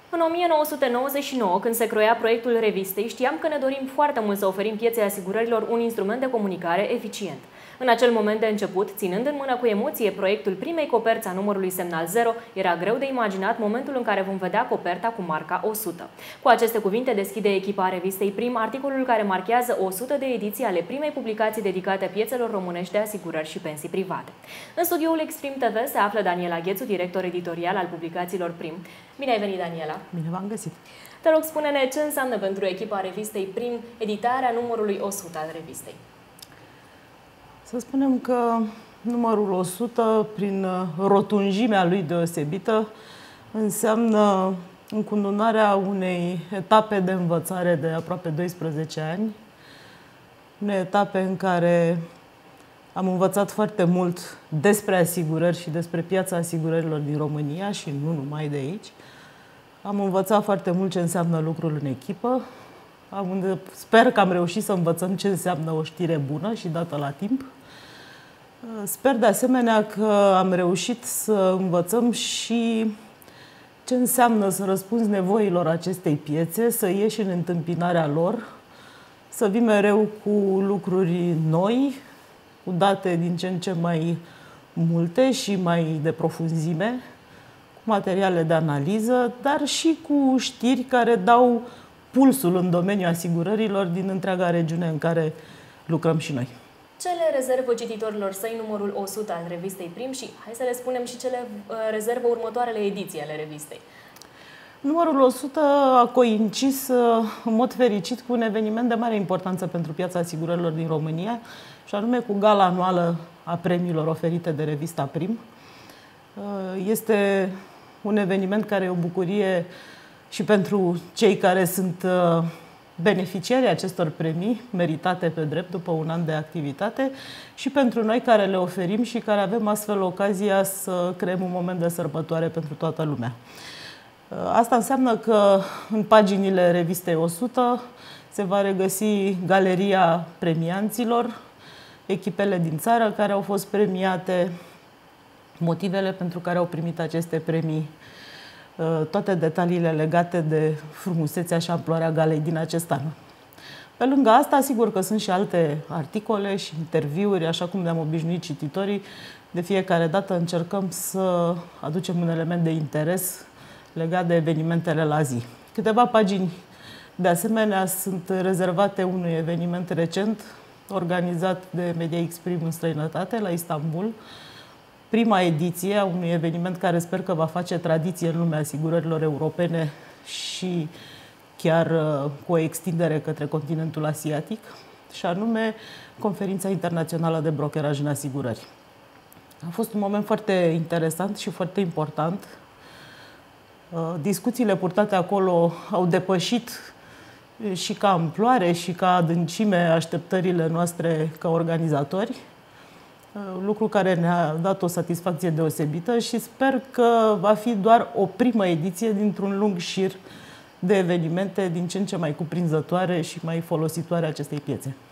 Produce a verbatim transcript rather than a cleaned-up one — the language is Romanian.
În o mie nouă sute nouăzeci și nouă, când se croia proiectul revistei, știam că ne dorim foarte mult să oferim pieței asigurărilor un instrument de comunicare eficient. În acel moment de început, ținând în mână cu emoție proiectul primei coperți a numărului Semnal Zero, era greu de imaginat momentul în care vom vedea coperta cu marca o sută. Cu aceste cuvinte deschide echipa revistei Prim articolul care marchează o sută de ediții ale primei publicații dedicate piețelor românești de asigurări și pensii private. În studioul Exprim T V se află Daniela Ghețu, director editorial al publicațiilor Prim. Bine ai venit, Daniela! Bine v-am găsit! Te rog, spune-ne ce înseamnă pentru echipa revistei Prim editarea numărului o sută al revistei. Să spunem că numărul o sută, prin rotunjimea lui deosebită, înseamnă încununarea unei etape de învățare de aproape doisprezece ani, unei etape în care am învățat foarte mult despre asigurări și despre piața asigurărilor din România și nu numai de aici. Am învățat foarte mult ce înseamnă lucrul în echipă. Am, sper că am reușit să învățăm ce înseamnă o știre bună și dată la timp. Sper de asemenea că am reușit să învățăm și ce înseamnă să răspunzi nevoilor acestei piețe, să ieși în întâmpinarea lor, să vii mereu cu lucruri noi, cu date din ce în ce mai multe și mai de profunzime, cu materiale de analiză, dar și cu știri care dau pulsul în domeniul asigurărilor din întreaga regiune în care lucrăm și noi. Ce le rezervă cititorilor săi numărul o sută al revistei Prim și, hai să le spunem, și ce le rezervă următoarele ediții ale revistei? Numărul o sută a coincis în mod fericit cu un eveniment de mare importanță pentru piața asigurărilor din România, și anume cu gala anuală a premiilor oferite de revista Prim. Este un eveniment care e o bucurie și pentru cei care sunt beneficiarii acestor premii, meritate pe drept după un an de activitate, și pentru noi care le oferim și care avem astfel ocazia să creăm un moment de sărbătoare pentru toată lumea. Asta înseamnă că în paginile revistei o sută se va regăsi galeria premianților, echipele din țară care au fost premiate, motivele pentru care au primit aceste premii, toate detaliile legate de frumusețea și amploarea galei din acest an. Pe lângă asta, sigur că sunt și alte articole și interviuri, așa cum ne-am obișnuit cititorii. De fiecare dată încercăm să aducem un element de interes legat de evenimentele la zi. Câteva pagini, de asemenea, sunt rezervate unui eveniment recent organizat de Media Exprim în străinătate, la Istanbul, prima ediție a unui eveniment care sper că va face tradiție în lumea asigurărilor europene și chiar cu o extindere către continentul asiatic, și anume Conferința Internațională de Brokeraj în Asigurări. A fost un moment foarte interesant și foarte important. Discuțiile purtate acolo au depășit și ca amploare și ca adâncime așteptările noastre ca organizatori, lucru care ne-a dat o satisfacție deosebită și sper că va fi doar o primă ediție dintr-un lung șir de evenimente din ce în ce mai cuprinzătoare și mai folositoare acestei piețe.